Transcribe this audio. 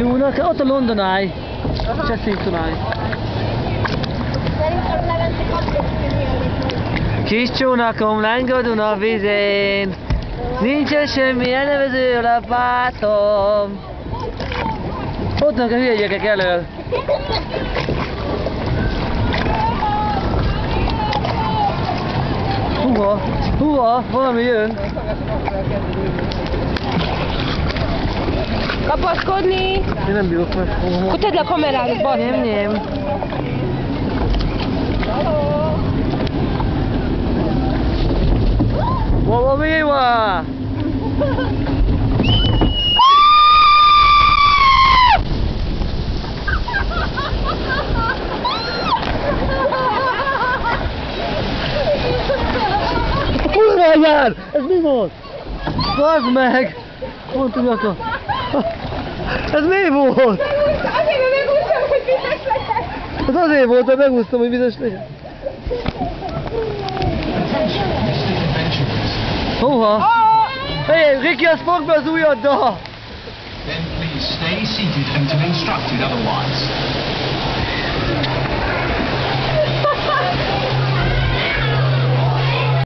Csónak, ott a London Eye. Chessington Eye. Kis csónakom lángod a vizén, nincsen semmi elnevező a lapátom. Ott vannak a hülye gyerekek elől. Húha, valami jön. Kapaszkodni! Én nem bírok meg. Akkor tedd le a kamerádat, bazd meg. Nem. Wow, mi van? Kurva anyád! Ez mi volt? Bazd meg! Pont úgy akkor. Ez mi volt? Azért megúsztam, hogy vizes legyek. Hát azért volt, hogy megúsztam, hogy vizes legyen. Hova? Hey, Ricky, azt fogd be az ujjaddal! Then please stay seated until instructed otherwise.